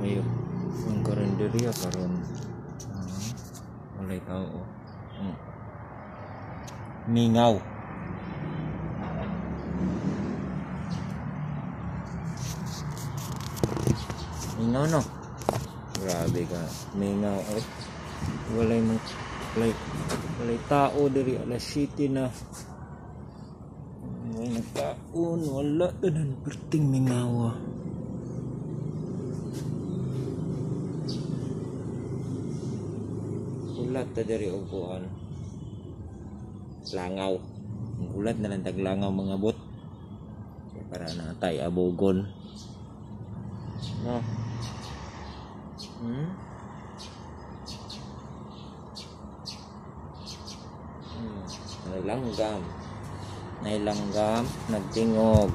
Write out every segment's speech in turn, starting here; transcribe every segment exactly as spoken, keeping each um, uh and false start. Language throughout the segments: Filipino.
Ayo, ang karinderya karon. Ah, walay tao. Hmm. Mingaw. Mingaw no. Grabe ka. Mingaw. Ay, walay mo walay, walay tao diri alas siyete na. May nagkaon, wala tanan perting mingawa. Ulat ta diri og kuan. Langaw. Ang ulat na lang taglangaw mga bot. Para natay abogon. No. Hmm? Hmm. Nailanggam. Nailanggam, nagtingog.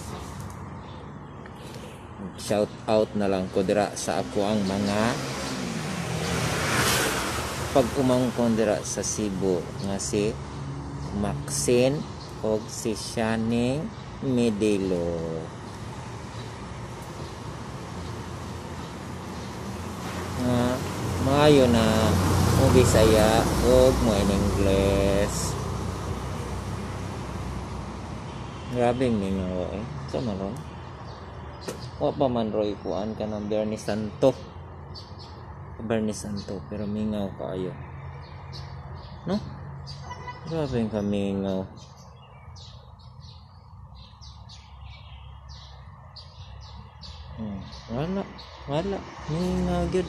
Shout out na lang ko dira sa ako ang mga pag-umangkon dira sa Cebu nga si Maxine o si Shining Medelo. Nga maayo na mo Bisaya o mo in English. Grabe mingaw eh. Sa maron. Wa pa man roy kuan ka ng Bernie Santo. Bernie Santo pero mingaw kaayo. No? Grabe ka mingaw. Hmm. Wala. Wala. Mingaw gyud.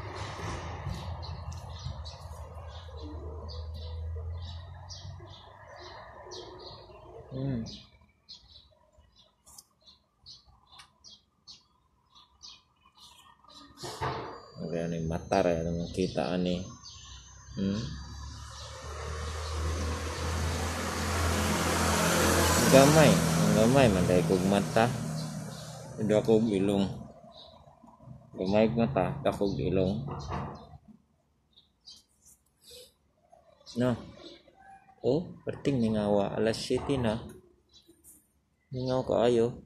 Hmm. Kaya ni matar ya nang kita ani. Hmm. Gamay, gamay man dai kog mata. Udah kog ilong. Gamay mata, kakog ilong. No. Oh, perting mingawa alas siyete na. Mingaw kaayo.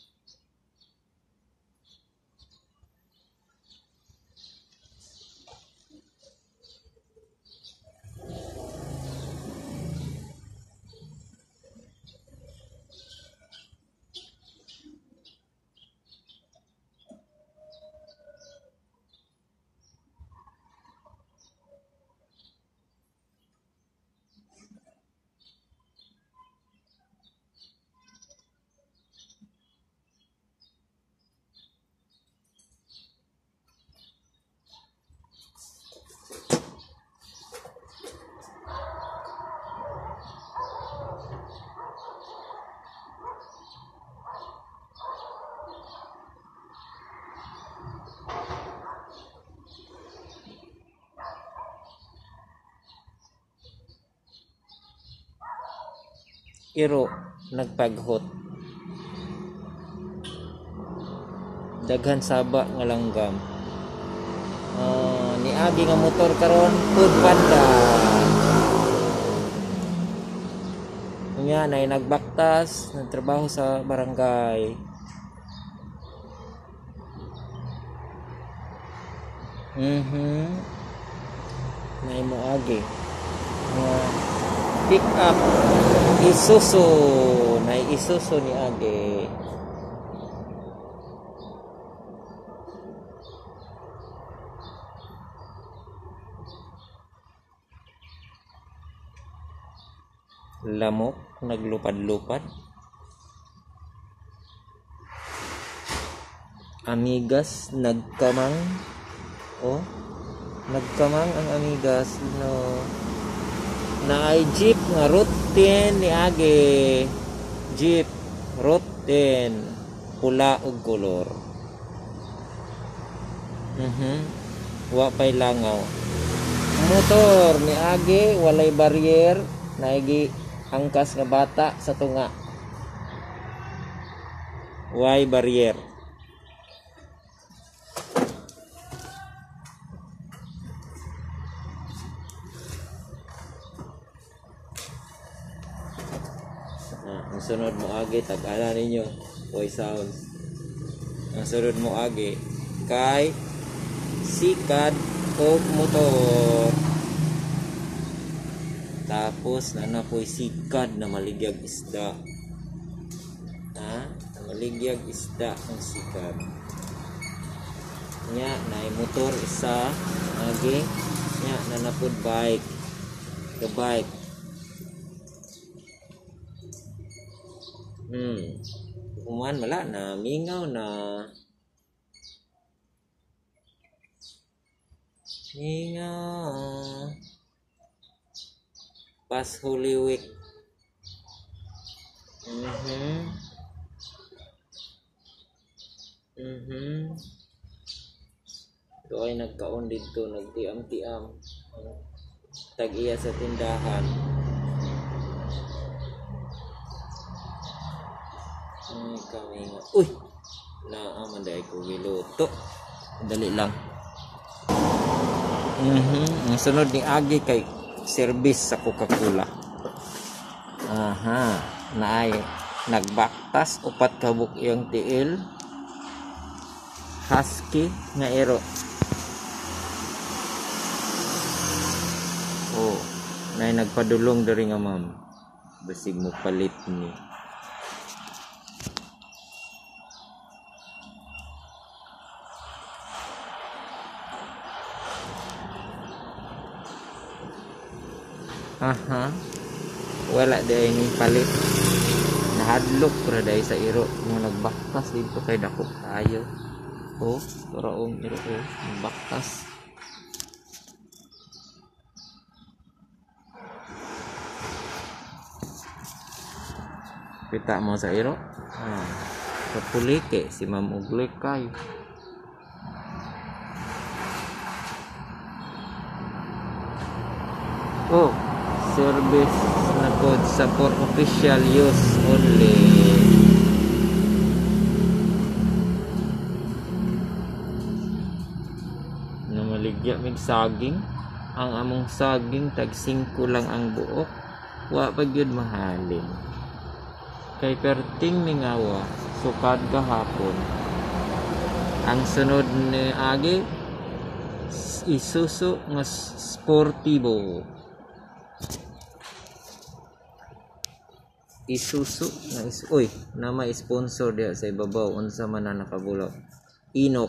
Iro nagpaghot. Daghan saba nga langgam. Uh, niagi nga motor karon Food Panda. Unya nay nagbaktas, nagtrabaho sa barangay. Mhm. Nay moagi. Uh, pick up Isuzu, na Isuzu ni Age. Lamok naglupad-lupad. Amigas nagkamang. Oh, nagkamang ang amigas no. Na ay jeep nga route ni Age. Jeep route pula ug kolor. Mhm. Wa pay langaw. Motor ni Age walay barrier, naigi angkas nga bata sa tunga. Way barrier. Ang sunod mo agi tag-ana ninyo voice sounds. Ang sunod mo agi kay sikad o motor. Tapos na napoy sikad na maligyag isda. Ha? Na maligyag isda ang sikad. Nya na motor isa agi nya na napod bike. Ka bike. Hmm. Kuman wala na mingaw na. Mingaw. Pas Holy Week. Mhm. Mhm. Ito ay nagkaon dito, nagtiam-tiam. Tag-iya sa tindahan. Ay kami nga. Uy! Naaman dahil ko giluto. Dali lang. Mhm. Ang sunod ni Agi kay service sa Coca-Cola. Aha. Naay nagbaktas upat kabuk iyang tiil. Husky nga ero. Oh, naay nagpadulong diri nga ma'am. Basig mo palit ni. Aha. Wala day ni palit. Nahadlok ra day sa iro mo nagbaktas dito kay dako kayo. Oh, karaong iro oh, nagbaktas. Kita mo sa iro. Ah, kapulike si Ma'am Uglek kay. Oh, service na code sa for official use only. Na maligya mig saging. Ang among saging tag singko lang ang buok. Wa pa gyud mahalin. Kay perting mingawa sukad gahapon. Ang sunod ni Agi Isuzu nga Sportivo. Isuzu na is oy na may sponsor diha sa ibabaw unsa man na nakabulaw. Inok.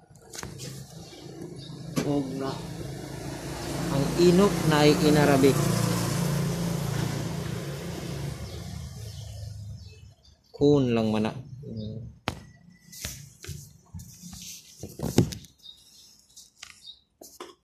Og na ang Inok na ay in Arabic. Kun lang man na.